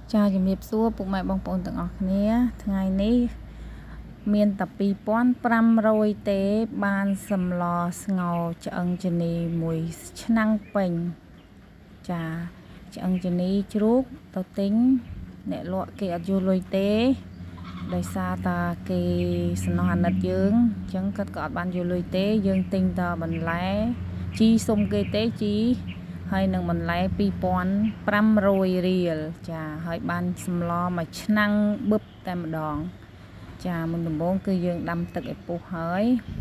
Chaជំរាបសួរពុកម៉ែបងប្អូនទាំងអស់គ្នាថ្ងៃនេះមានតែ2500ទេបានសម្លស្ងោរឆ្អឹងជនីមួយឆ្នាំងពេញចាឆ្អឹងជនីជ្រូកទៅទិញអ្នកលក់គេអត់យកលុយទេដោយសារតាគេសំណោះអាណិតយើងអញ្ចឹងគាត់ក៏អត់បានយកលុយទេយើងទិញតែបន្លែជីសុំគេទេជីហើយនឹងបន្លែ2500រៀលចាហើយបានសម្លមួយឆ្នាំងបឹបតែម្ដងចាមុនដំបូងគឺយើងដាំទឹកឲ្យពុះហើយ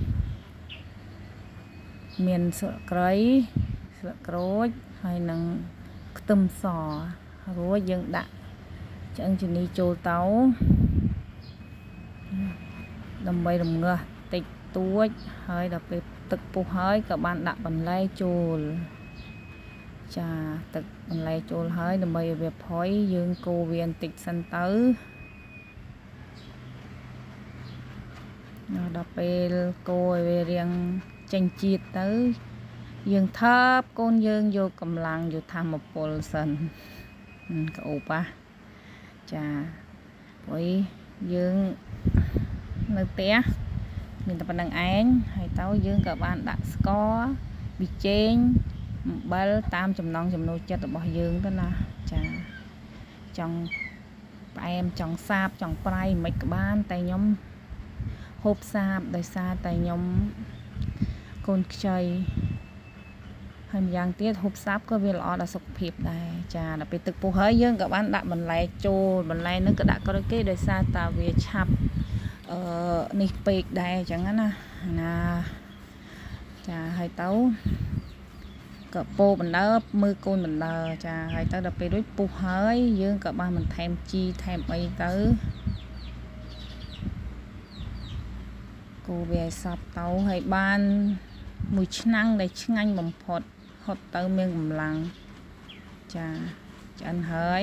មានស្លឹកគ្រៃស្លឹកក្រូចហើយនឹងខ្ទឹមសរួចយើងដាក់ឆ្អឹងជំនីចូលទៅដើម្បីរំងាស់តិចតួចហើយដល់ពេលទឹកពុះហើយក៏បានដាក់បន្លែចូលចាទឹកបន្លែចូលហើយដើម្បីឲ្យវាផុយយើងកូរវាបន្តិចសិនទៅដល់ពេលកូរឲ្យវារៀងចេញជាតិទៅយើងថើបកូនយើងយកកម្លាំងយកធម្មពលសិនក្អូបចាព្រោះយើងនៅផ្ទះមានតែប៉ុណ្្នឹងឯងហើយទៅយើងក៏បានដាក់ស្ករប៊ីចេងអំបិលតាមចំណង់ចំណូលចិត្តរបស់យើងទៅណាចាចង់ផ្អែមចង់សាបចង់ប្រៃមិនក៏បានតែខ្ញុំហូបសាបដោយសារតែខ្ញុំកូនខ្ចីហើយម្យ៉ាងទៀតហូបសាបក៏វាល្អដល់សុខភាពដែរចាដល់ពេលទឹកពុះហើយយើងក៏បានដាក់បន្លែចូលបន្លែនឹងក៏ដាក់ក្រោយគេដោយសារតែវាឆាប់នេះពេកដែរអញ្ចឹងណាចាហើយទៅក៏ពោបណ្ដើបមើលកូនបណ្ដើចាហើយទៅដល់ពេលរួចពុះហើយយើងក៏បានបន្ថែមជីថែមអីទៅគូវាឲ្យសពទៅហើយបានមួយឆ្នាំងដែលឆ្ងាញ់បំផុតហត់ទៅមានកម្លាំងចាឆ្អិនហើយ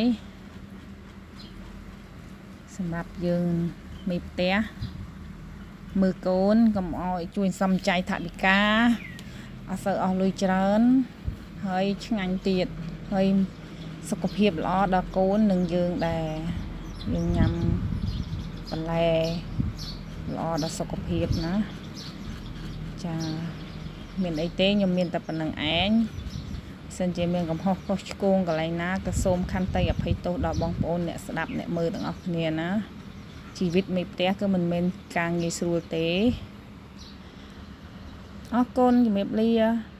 សម្រាប់យើងមេផ្ទះមើលកូនកុំឲ្យជួយសំចៃថវិកាអត់សូវអស់លុយច្រើនហើយឆ្ងាញ់ទៀតហើយសុខភាពល្អដល់កូននិងយើងដែរយើងញ៉ាំបន្លែល្អដល់សុខភាពណាចាមានអីទេខ្ញុំមានតែប៉ុណ្្នឹងឯងសិនជាមានកំហុសខុសឆ្គងកន្លែងណាក៏សូមខន្តីអភ័យទោសដល់បងប្អូនអ្នកស្ដាប់អ្នកមើលទាំងអស់គ្នាណាជីវិតមេផ្ទះគឺមិនមែនការងាយស្រួលទេអរគុណជំរាបលា